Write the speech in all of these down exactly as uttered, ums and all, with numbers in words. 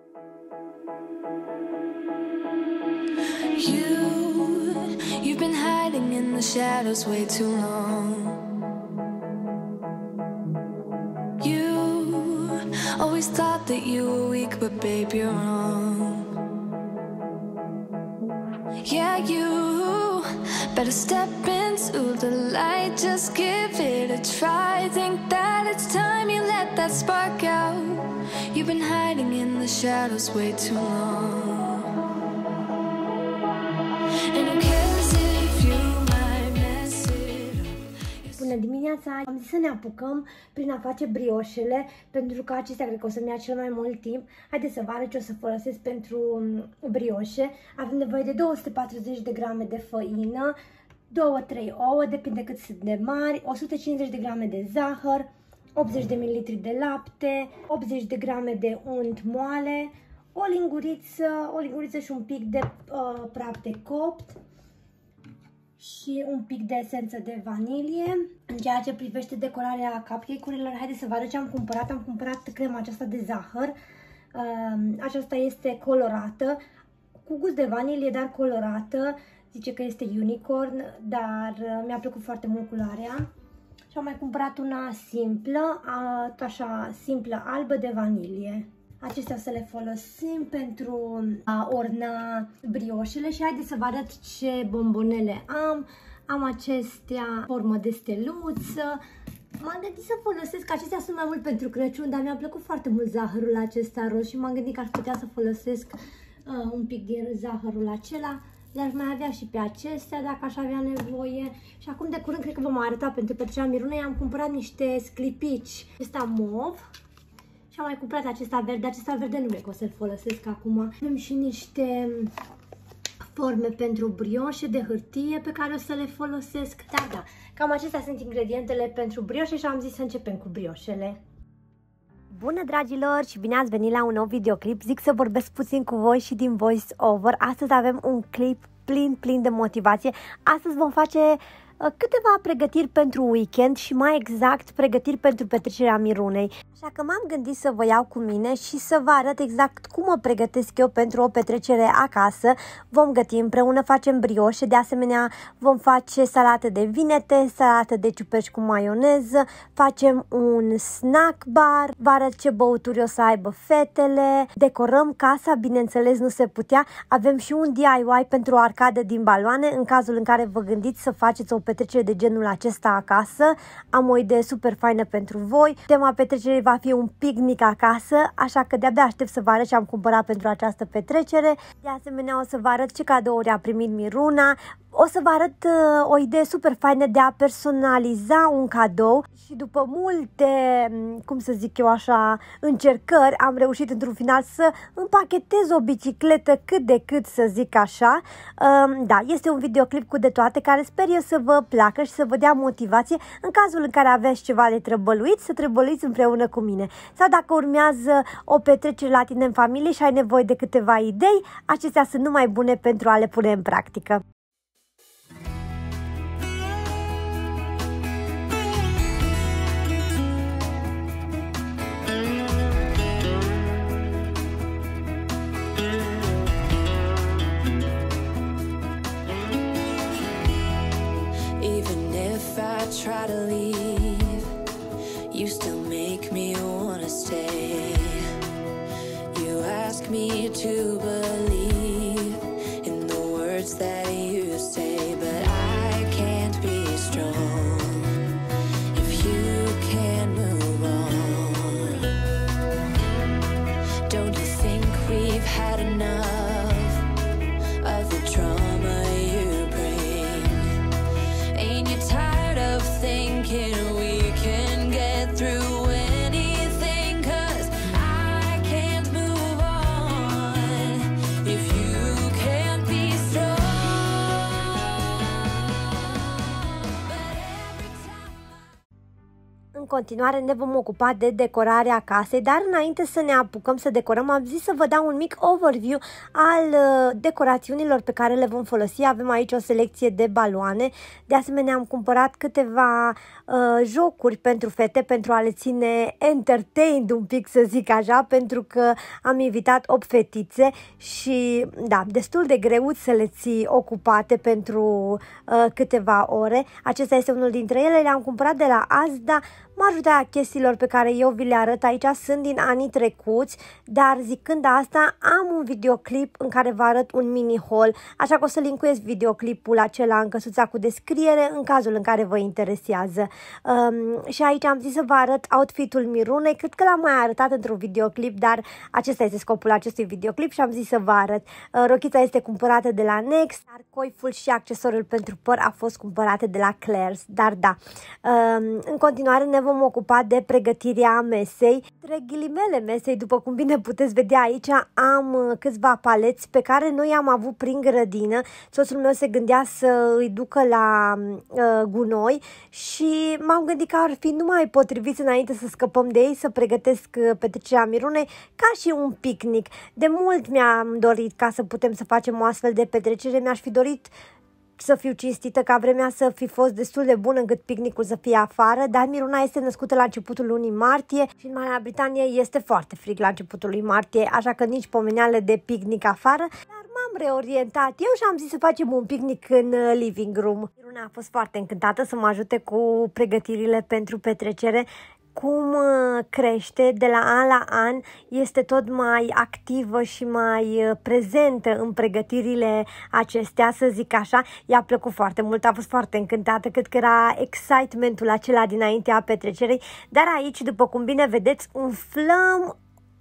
You, you've been hiding in the shadows way too long. You always thought that you were weak, but babe, you're wrong. Yeah, you better step into the light, just give it a try. Think that it's time you let that spark out. You've been hiding in the shadows way too long. And who cares if you might mess it up. Bună dimineața! Am zis să ne apucăm prin a face brioșele, pentru că acestea cred că o să-mi ia cel mai mult timp. Haideți să vă arăt ce o să folosesc pentru brioșe. Avem nevoie de două sute patruzeci de grame de făină, două trei ouă, depinde cât sunt de mari, o sută cincizeci de grame de zahăr, optzeci de mililitri de lapte, optzeci de grame de unt moale, o linguriță, o linguriță și un pic de uh, praf de copt și un pic de esență de vanilie. În ceea ce privește decorarea cupcake-urilor, haideți să vă arăt ce am cumpărat. Am cumpărat crema aceasta de zahăr. Uh, aceasta este colorată, cu gust de vanilie, dar colorată. Zice că este unicorn, dar uh, mi-a plăcut foarte mult culoarea. Și am mai cumpărat una simplă, uh, așa simplă, albă de vanilie. Acestea să le folosim pentru a orna brioșele și haideți să vă arăt ce bombonele am. Am acestea formă de steluță. M-am gândit să folosesc, acestea sunt mai mult pentru Crăciun, dar mi-a plăcut foarte mult zahărul acesta roz și m-am gândit că aș putea să folosesc uh, un pic din zahărul acela. Le-aș mai avea și pe acestea dacă aș avea nevoie. Și acum de curând cred că vom arăta pentru petrecerea Mirunei. Am cumpărat niște sclipici, acesta mov. Și am mai cumpărat acesta verde, acesta verde nu cred că o să-l folosesc acum. Avem și niște forme pentru brioșe de hârtie pe care o să le folosesc. Dar da, cam acestea sunt ingredientele pentru brioșe și am zis să începem cu brioșele. Bună dragilor și bine ați venit la un nou videoclip. Zic să vorbesc puțin cu voi și din voice over. Astăzi avem un clip plin, plin de motivație. Astăzi vom face câteva pregătiri pentru weekend și mai exact pregătiri pentru petrecerea Mirunei. Așa că m-am gândit să vă iau cu mine și să vă arăt exact cum mă pregătesc eu pentru o petrecere acasă. Vom găti împreună, facem brioșe, de asemenea vom face salată de vinete, salată de ciuperci cu maioneză, facem un snack bar, vă arăt ce băuturi o să aibă fetele, decorăm casa, bineînțeles nu se putea, avem și un D I Y pentru o arcadă din baloane, în cazul în care vă gândiți să faceți o petrecere de genul acesta acasă. Am o idee super faină pentru voi. Tema petrecerii va fi un picnic acasă, așa că de-abia aștept să vă arăt ce am cumpărat pentru această petrecere. De asemenea o să vă arăt ce cadouri a primit Miruna. O să vă arăt uh, o idee super faină de a personaliza un cadou și după multe, cum să zic eu așa, încercări, am reușit într-un final să împachetez o bicicletă cât de cât, să zic așa. Uh, da, este un videoclip cu de toate care sper eu să vă placă și să vă dea motivație în cazul în care aveți ceva de trăbăluit, să trăbăluiți împreună cu mine. Sau dacă urmează o petrecere la tine în familie și ai nevoie de câteva idei, acestea sunt numai bune pentru a le pune în practică. Try to leave, you still make me wanna stay. You ask me to believe in the words that you say, but I can't be strong if you can't move on. Don't you think we've had enough of the trauma you bring? Ain't you tired of thinking we can get through anything? 'Cause I can't move on if you can't be strong. În continuare ne vom ocupa de decorarea casei, dar înainte să ne apucăm să decorăm, am zis să vă dau un mic overview al uh, decorațiunilor pe care le vom folosi. Avem aici o selecție de baloane, de asemenea am cumpărat câteva uh, jocuri pentru fete, pentru a le ține entertained un pic, să zic așa, pentru că am invitat opt fetițe și, da, destul de greu să le ții ocupate pentru uh, câteva ore. Acesta este unul dintre ele, le-am cumpărat de la Asda. Majoritatea chestiilor pe care eu vi le arăt aici sunt din anii trecuți, dar zicând asta, am un videoclip în care vă arăt un mini haul, așa că o să linkuiesc videoclipul acela în căsuța cu descriere în cazul în care vă interesează. Um, și aici am zis să vă arăt outfitul Mirunei, cred că l-am mai arătat într-un videoclip, dar acesta este scopul acestui videoclip și am zis să vă arăt. Uh, rochița este cumpărată de la Next, iar coiful și accesoriul pentru păr a fost cumpărate de la Claire's, dar da. Um, în continuare ne vom ocupa de pregătirea mesei, între ghilimele mesei, după cum bine puteți vedea aici, am câțiva paleți pe care noi am avut prin grădină. Soțul meu se gândea să îi ducă la uh, gunoi și m-am gândit că ar fi numai potrivit înainte să scăpăm de ei, să pregătesc petrecerea Mirunei ca și un picnic. De mult mi-am dorit ca să putem să facem o astfel de petrecere, mi-aș fi dorit să fiu cinstită, ca vremea să fi fost destul de bună încât picnicul să fie afară, dar Miruna este născută la începutul lunii martie și în Marea Britanie este foarte frig la începutul lui martie, așa că nici pomeneală de picnic afară, dar m-am reorientat eu și am zis să facem un picnic în living room. Miruna a fost foarte încântată să mă ajute cu pregătirile pentru petrecere. Cum crește de la an la an, este tot mai activă și mai prezentă în pregătirile acestea, să zic așa. I-a plăcut foarte mult, a fost foarte încântată, cred că era excitementul acela dinaintea petrecerii, dar aici, după cum bine vedeți, umflăm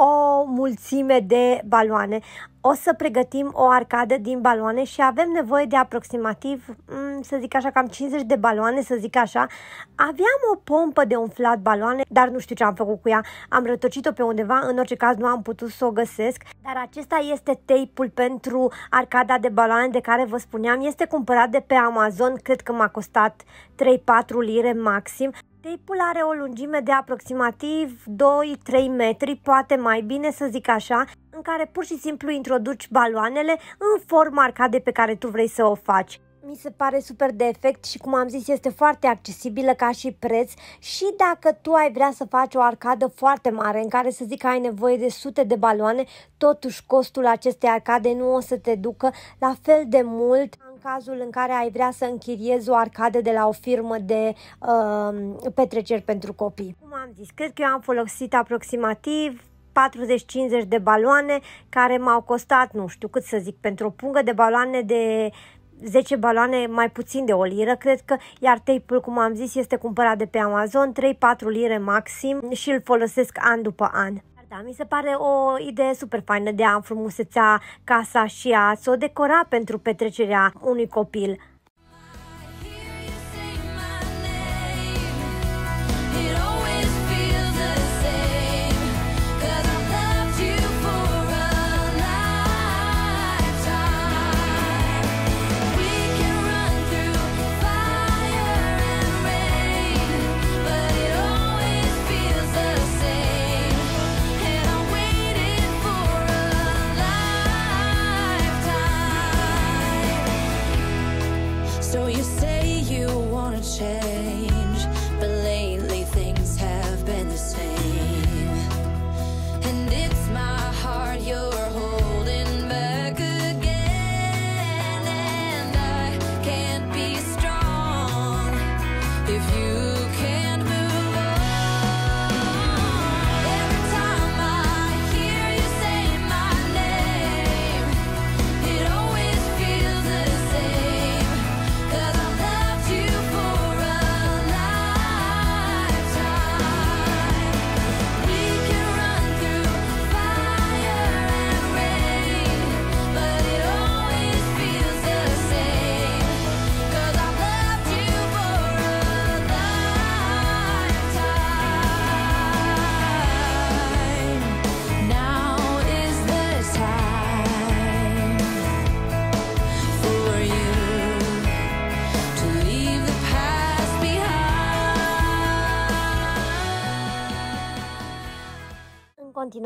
o mulțime de baloane. O să pregătim o arcadă din baloane și avem nevoie de aproximativ, să zic așa, cam cincizeci de baloane, să zic așa. Aveam o pompă de umflat baloane, dar nu știu ce am făcut cu ea. Am rătocit-o pe undeva, în orice caz nu am putut să o găsesc. Dar acesta este tape-ul pentru arcada de baloane de care vă spuneam. Este cumpărat de pe Amazon, cred că m-a costat trei patru lire maxim. Tape-ul are o lungime de aproximativ doi trei metri, poate mai bine, să zic așa, în care pur și simplu introduci baloanele în forma arcadei pe care tu vrei să o faci. Mi se pare super de efect și, cum am zis, este foarte accesibilă ca și preț și dacă tu ai vrea să faci o arcadă foarte mare în care, să zic, ai nevoie de sute de baloane, totuși costul acestei arcade nu o să te ducă la fel de mult în cazul în care ai vrea să închiriezi o arcadă de la o firmă de uh, petreceri pentru copii. Cum am zis, cred că eu am folosit aproximativ patruzeci cincizeci de baloane care m-au costat, nu știu cât să zic, pentru o pungă de baloane de zece baloane, mai puțin de o liră, cred că, iar tape-ul, cum am zis, este cumpărat de pe Amazon, trei patru lire maxim și îl folosesc an după an. Da, mi se pare o idee super faină de a înfrumuseța casa și a să o decora pentru petrecerea unui copil.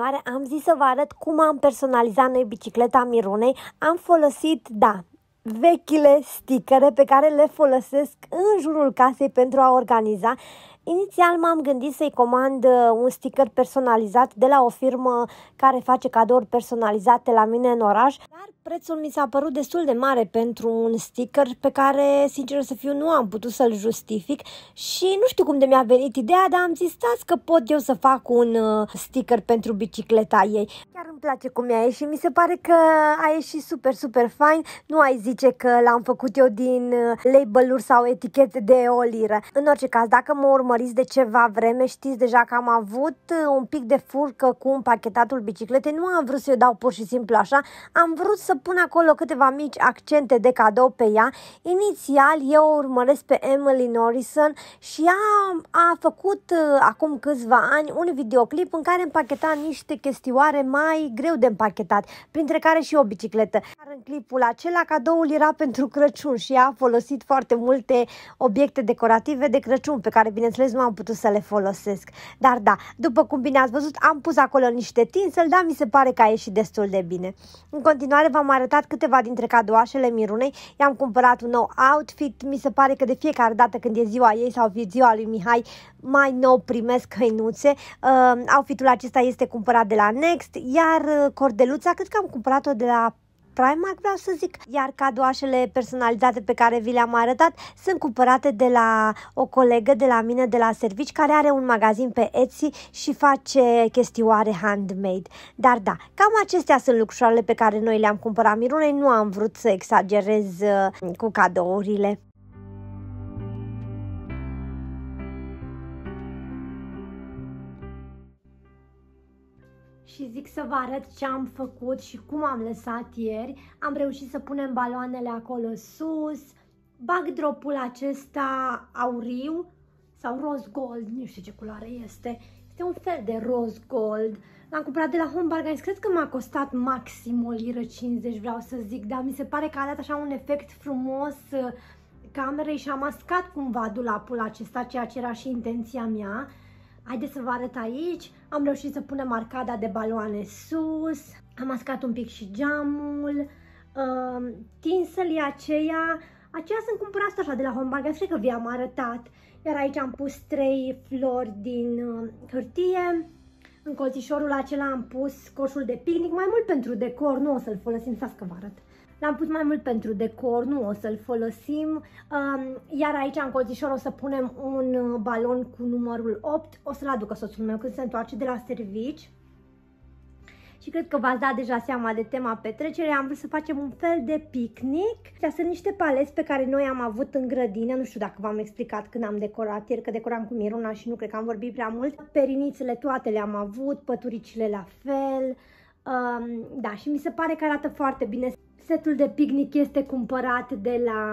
continuare am zis să vă arăt cum am personalizat noi bicicleta Mirunei. Am folosit, da, vechile stickere pe care le folosesc în jurul casei pentru a organiza. Inițial m-am gândit să-i comand un sticker personalizat de la o firmă care face cadouri personalizate la mine în oraș, dar prețul mi s-a părut destul de mare pentru un sticker pe care, sincer să fiu, nu am putut să-l justific și nu știu cum de mi-a venit ideea, dar am zis, stați că pot eu să fac un sticker pentru bicicleta ei. Chiar îmi place cum i-a ieșit, mi se pare că a ieșit super, super fain. Nu ai zice că l-am făcut eu din label-uri sau etichete de o liră. În orice caz, dacă mă urmăriți de ceva vreme, știți deja că am avut un pic de furcă cu împachetatul bicicletei. Nu am vrut să-i dau pur și simplu așa, am vrut să pun acolo câteva mici accente de cadou pe ea. Inițial eu o urmăresc pe Emily Norrison și ea a făcut acum câțiva ani un videoclip în care împacheta niște chestioare mai greu de împachetat, printre care și o bicicletă. Dar în clipul acela cadoul era pentru Crăciun și ea a folosit foarte multe obiecte decorative de Crăciun pe care bineînțeles nu am putut să le folosesc. Dar da, după cum bine ați văzut, am pus acolo niște tinsel, dar mi se pare că a ieșit destul de bine. În continuare v-am arătat câteva dintre cadouașele Mirunei. I-am cumpărat un nou outfit. Mi se pare că de fiecare dată când e ziua ei sau ziua lui Mihai, mai nou primesc hăinuțe. Uh, outfitul acesta este cumpărat de la Next, iar cordeluța cred că am cumpărat-o de la Primark, vreau să zic, iar cadouașele personalizate pe care vi le-am arătat sunt cumpărate de la o colegă de la mine de la servici care are un magazin pe Etsy și face chestioare handmade. Dar da, cam acestea sunt lucrurile pe care noi le-am cumpărat Mirunei, nu am vrut să exagerez cu cadourile. Și zic să vă arăt ce am făcut și cum am lăsat ieri. Am reușit să punem baloanele acolo sus, backdrop-ul acesta auriu sau rose gold, nu știu ce culoare este. Este un fel de rose gold. L-am cumpărat de la Home Bargains, cred că m-a costat maxim o liră cincizeci, vreau să zic, dar mi se pare că a dat așa un efect frumos camerei și a mascat cumva dulapul acesta, ceea ce era și intenția mea. Haideți să vă arăt aici. Am reușit să punem arcada de baloane sus, am mascat un pic și geamul, uh, tinselii aceia, aceia sunt cumpărați așa de la Home Bargains, cred că vi-am arătat. Iar aici am pus trei flori din uh, hârtie, în colțișorul acela am pus coșul de picnic, mai mult pentru decor, nu o să-l folosim, stați că vă arăt. L-am pus mai mult pentru decor, nu o să-l folosim, iar aici în colțișor o să punem un balon cu numărul opt, o să-l aducă soțul meu când se întoarce de la servici. Și cred că v-ați dat deja seama de tema petrecerii, am vrut să facem un fel de picnic. Astea sunt niște paleți pe care noi am avut în grădină, nu știu dacă v-am explicat când am decorat ieri, că decoram cu Miruna și nu cred că am vorbit prea mult. Perinițele toate le-am avut, păturicile la fel, um, da, și mi se pare că arată foarte bine. Setul de picnic este cumpărat de la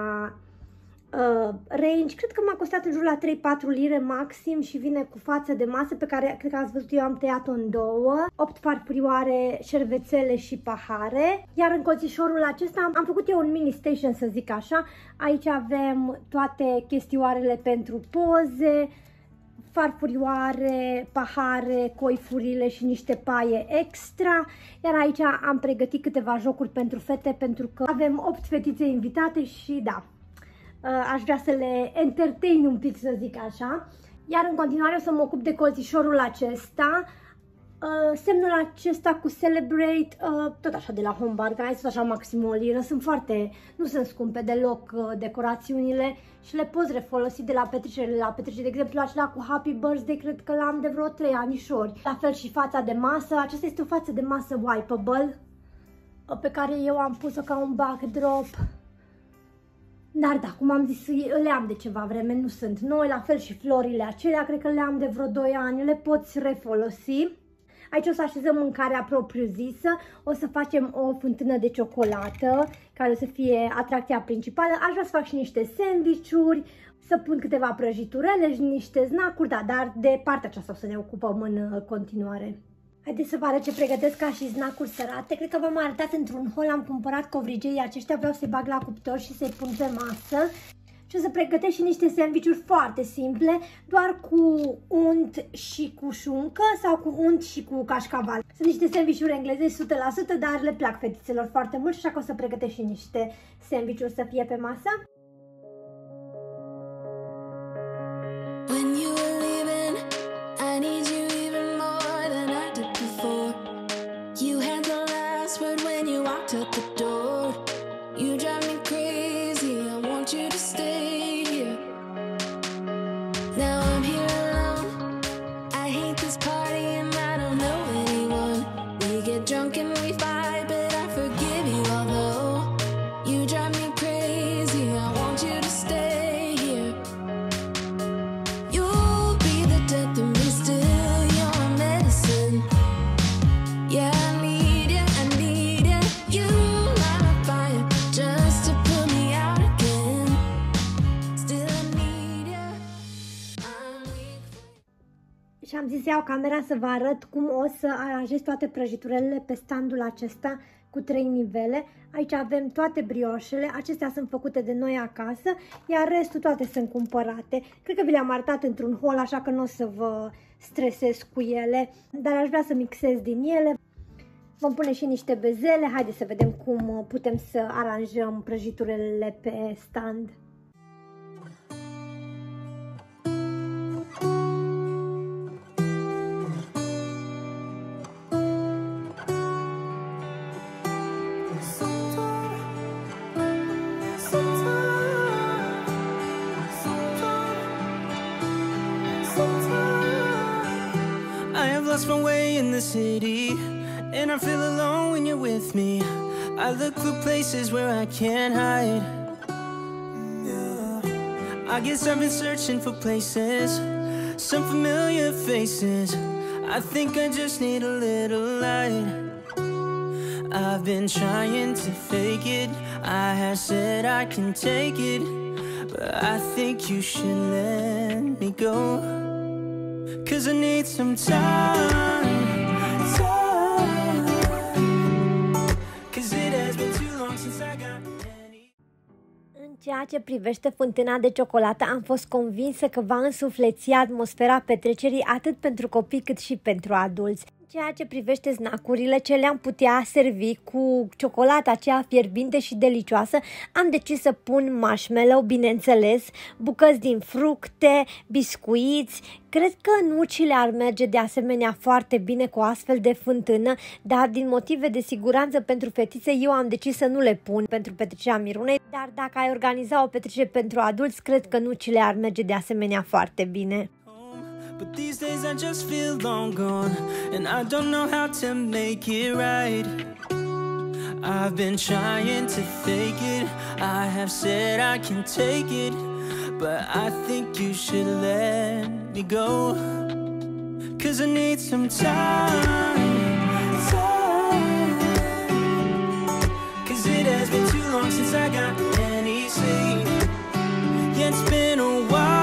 uh, Range, cred că m-a costat în jur la trei patru lire maxim și vine cu față de masă pe care cred că ați văzut eu am tăiat-o în două, opt farfurioare, șervețele și pahare, iar în colțișorul acesta am făcut eu un mini station, să zic așa. Aici avem toate chestioarele pentru poze, farfurioare, pahare, coifurile și niște paie extra. Iar aici am pregătit câteva jocuri pentru fete, pentru că avem opt fetițe invitate și da, aș vrea să le entertain un pic, să zic așa. Iar în continuare o să mă ocup de colțișorul acesta. Uh, semnul acesta cu Celebrate, uh, tot așa de la Home Bargains, tot așa maxim o liră, sunt foarte, nu sunt scumpe deloc uh, decorațiunile și le poți refolosi de la petrecerile la petrecere. De exemplu, acela cu Happy Birthday, cred că l-am de vreo trei anișori. La fel și fața de masă, aceasta este o față de masă wipeable, uh, pe care eu am pus-o ca un backdrop. Dar da, cum am zis, le am de ceva vreme, nu sunt noi, la fel și florile acelea, cred că le am de vreo doi ani, le poți refolosi. Aici o să așezăm mâncarea propriu-zisă, o să facem o fântână de ciocolată, care o să fie atracția principală. Aș vrea să fac și niște sandwich-uri, să pun câteva prăjiturele și niște snacuri, da, dar de partea aceasta o să ne ocupăm în continuare. Haideți să vă arăt ce pregătesc ca și snacuri sărate. Cred că v-am arătat într-un haul, am cumpărat covrigei aceștia, vreau să-i bag la cuptor și să-i pun pe masă. și o să pregătesc și niște sandvișuri foarte simple, doar cu unt și cu șuncă sau cu unt și cu cașcaval. Sunt niște sandvișuri engleze o sută la sută, dar le plac fetițelor foarte mult, așa că o să pregătesc și niște sandvișuri să fie pe masă. Și am zis să iau camera să vă arăt cum o să aranjez toate prăjiturele pe standul acesta cu trei nivele. Aici avem toate brioșele, acestea sunt făcute de noi acasă, iar restul toate sunt cumpărate. Cred că vi le-am arătat într-un haul, așa că nu o să vă stresez cu ele, dar aș vrea să mixez din ele. Vom pune și niște bezele, haideți să vedem cum putem să aranjăm prăjiturele pe stand. My way in the city, and I feel alone when you're with me. I look for places where I can't hide. Yeah. I guess I've been searching for places, some familiar faces. I think I just need a little light. I've been trying to fake it, I have said I can take it, but I think you should let me go. 'Cause I need some time, time. 'Cause it has been too long since I got any. În ceea ce privește fântâna de ciocolată, am fost convinsă că va însufleți atmosfera petrecerii atât pentru copii cât și pentru adulți. În ceea ce privește snacurile ce le-am putea servi cu ciocolata aceea fierbinte și delicioasă, am decis să pun marshmallow, bineînțeles, bucăți din fructe, biscuiți. Cred că nucile ar merge de asemenea foarte bine cu astfel de fântână, dar din motive de siguranță pentru fetițe eu am decis să nu le pun pentru petrecerea Mirunei, dar dacă ai organiza o petrecere pentru adulți, cred că nucile ar merge de asemenea foarte bine. But these days I just feel long gone, and I don't know how to make it right. I've been trying to fake it, I have said I can take it, but I think you should let me go. 'Cause I need some time, time. 'Cause it has been too long since I got any sleep. Yeah, it's been a while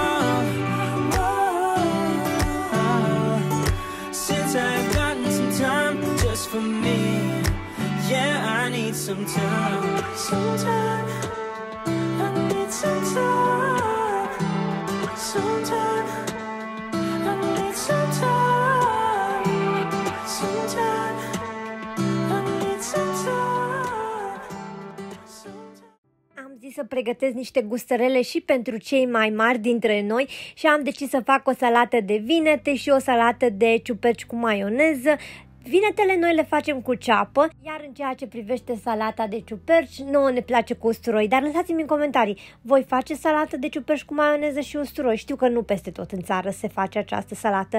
for me. Yeah, I need some time, some time. I need some time, some time. I need some time, some time. I need some time, some time. Am zis să pregătesc niște gustărele și pentru cei mai mari dintre noi și am decis să fac o salată de vinete și o salată de ciuperci cu maioneză. Vinetele noi le facem cu ceapă, iar în ceea ce privește salata de ciuperci, nouă ne place cu usturoi, dar lăsați-mi în comentarii, voi face salată de ciuperci cu maioneză și usturoi? Știu că nu peste tot în țară se face această salată.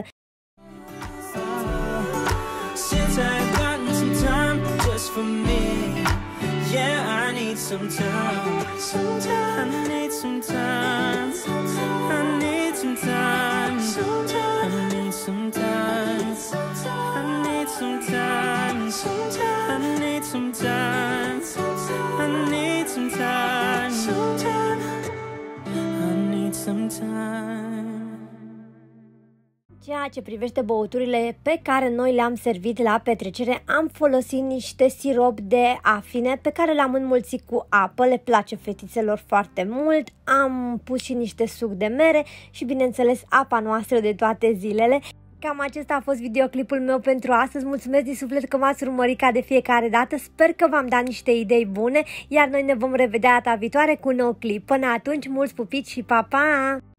Sometimes, sometimes, I need some time. I need some time. Sometimes, I need some time. ceea ce privește băuturile pe care noi le-am servit la petrecere, am folosit niște sirop de afine pe care le-am înmulțit cu apă, le place fetițelor foarte mult, am pus și niște suc de mere și bineînțeles apa noastră de toate zilele. Cam acesta a fost videoclipul meu pentru astăzi, mulțumesc din suflet că m-ați urmărit ca de fiecare dată, sper că v-am dat niște idei bune, iar noi ne vom revedea data viitoare cu un nou clip. Până atunci, mulți pupici și pa, pa!